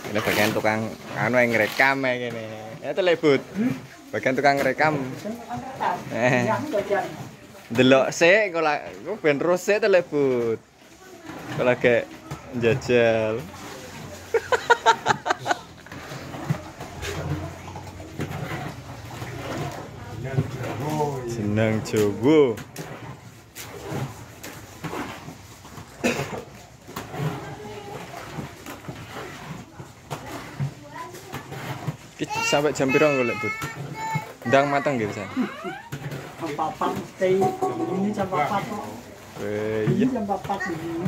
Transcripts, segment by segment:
Ini bagian tukang anu yang ngerekam ya gini. Ya itu lebut. Bagian tukang ngerekam. Delok sik kalau ben terus sik lebut. Kalau kayak jajal. Senang Jowo. Sampai jam berapa golek, Bud? Ndang matang gitu, San. Jam 4 mesti ini jam 4. Iya. Jam 4 ini.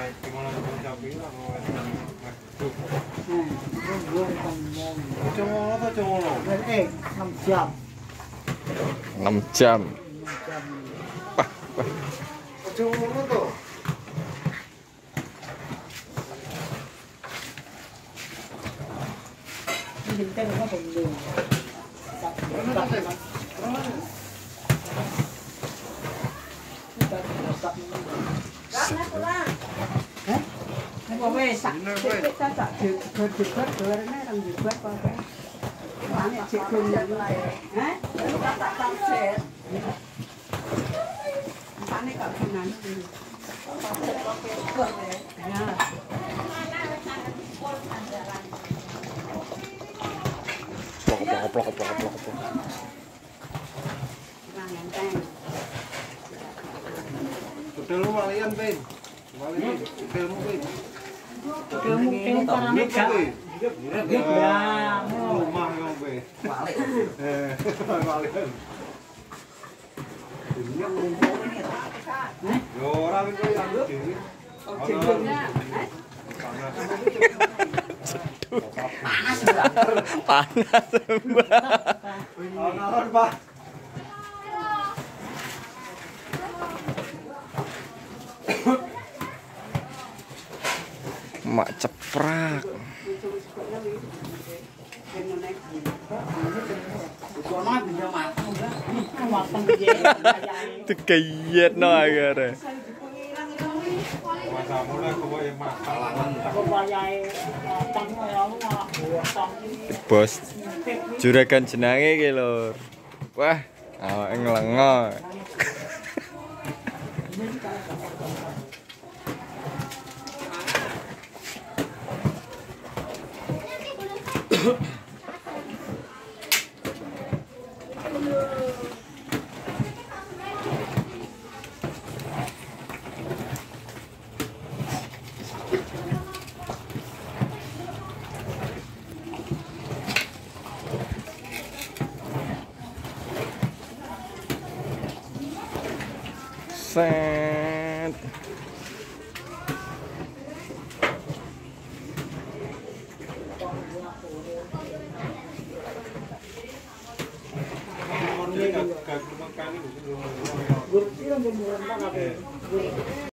Cuma apa cuma? 6 jam. 6 jam. Wah. Cuma tuh. Ini kan apa belum? Apa wes sak kita tak dibuat ini orang dibuat apa? Ini cikun yang lain. Tak set. Ini kak Kinan. Ya. Plok. Hotel lu walian, Ben. Walian, hotelmu, Ben. Mungkin para mega. Ya, Rumah yang Ben. Walian. Walian. Dunia ngumpul ini ya. Yo ora wis koyo anu dhewe. Panas, Mbak. Naon, Pak? Mak ceprak. Tegayet no akhirnya. Masamu lah kowe yang makan. Bos juragan jenenge iki lho. Wah, awake nglengo. Set. Gak makan.